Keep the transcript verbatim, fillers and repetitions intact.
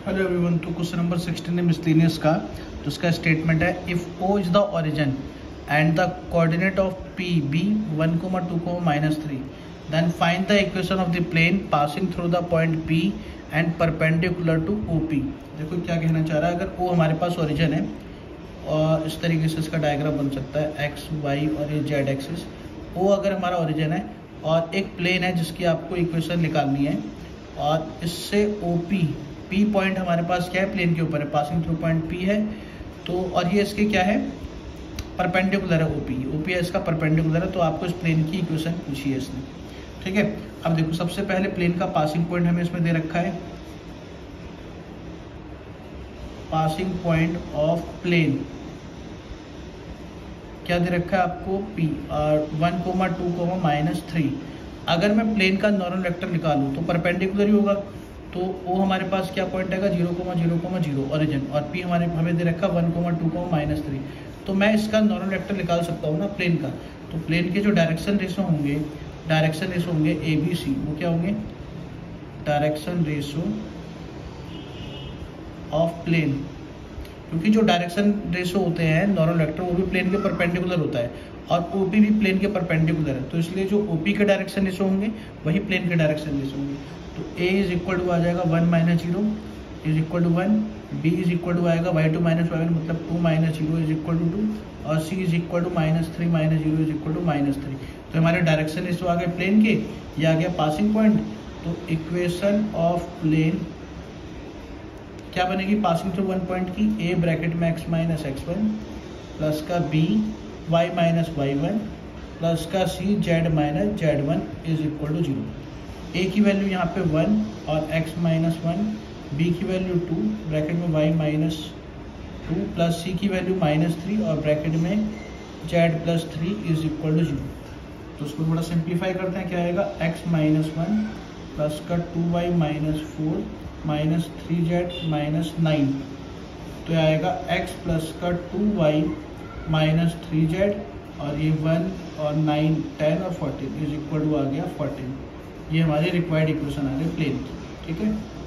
Hello everyone. तो question number sixteen है miscellaneous का। तो उसका स्टेटमेंट है if O is the origin and the coordinate of P be one comma two comma minus three then find the equation of the plane passing through the point P and perpendicular to O P. देखो क्या कहना चाह रहा है, अगर ओ हमारे पास origin है और इस तरीके से इसका डायग्राम बन सकता है एक्स वाई और ये जेड एक्सिस। ओ अगर हमारा ओरिजिन है और एक प्लेन है जिसकी आपको इक्वेशन निकालनी है और इससे ओ पी पी पॉइंट हमारे पास क्या है, प्लेन के ऊपर है, पासिंग थ्रू पॉइंट पी है। तो और ये इसके क्या है, परपेंडिकुलर है, ओपी ओपी है इसका परपेंडिकुलर है। तो आपको इस प्लेन की इक्वेशन पूछी है इसने, ठीक है। अब देखो सबसे पहले प्लेन का पासिंग पॉइंट हमें इसमें दे रखा है, पासिंग पॉइंट ऑफ प्लेन क्या दे रखा है आपको, पी और one comma two comma minus three. अगर मैं प्लेन का नॉर्मल वेक्टर निकालूं तो परपेंडिकुलर ही होगा। तो वो हमारे पास क्या पॉइंट आएगा, zero comma zero comma zero origin, और पी हमारे हमें दे रखा one comma two comma minus three. तो मैं इसका नॉर्मल वेक्टर निकाल सकता हूँ ना प्लेन का। तो प्लेन के जो डायरेक्शन रेशो होंगे डायरेक्शन रेशो होंगे ए बी सी, वो क्या होंगे, डायरेक्शन रेशो ऑफ प्लेन। क्योंकि जो डायरेक्शन रेशो होते हैं नॉर्मल वेक्टर वो भी प्लेन के परपेंडिकुलर होता है और ओपी भी प्लेन के परपेंडिकुलर है। तो इसलिए जो ओपी के डायरेक्शन रेशो होंगे वही प्लेन के डायरेक्शन रेशो होंगे। तो ए इज इक्वल टू आ जाएगा one minus zero is equal to one, B is equal to आएगा Y two minus Y one मतलब two minus zero is equal to two, और C is equal to minus three minus zero is equal to minus three. तो हमारे direction ratio आ गए plane के, ये आ गया पासिंग पॉइंट। तो इक्वेशन ऑफ प्लेन क्या बनेगी, पासिंग थ्रू वन पॉइंट की, ए ब्रैकेट में X minus X one plus का B Y minus Y one plus का C Z minus Z one is equal to zero. A की value यहाँ पे one और x माइनस वन, बी की value two bracket में y minus two plus C की value minus three और bracket में z plus three is equal to zero. तो उसको थोड़ा सिंप्लीफाई करते हैं, क्या आएगा x माइनस वन प्लस का two Y minus four minus three Z minus nine. तो आएगा x प्लस का two Y minus three Z और ये वन और नाइन टेन और फोर्टीन इज इक्वल टू आ गया फोर्टीन। ये हमारी रिक्वायर्ड इक्वेशन आ गई प्लेन की, ठीक है।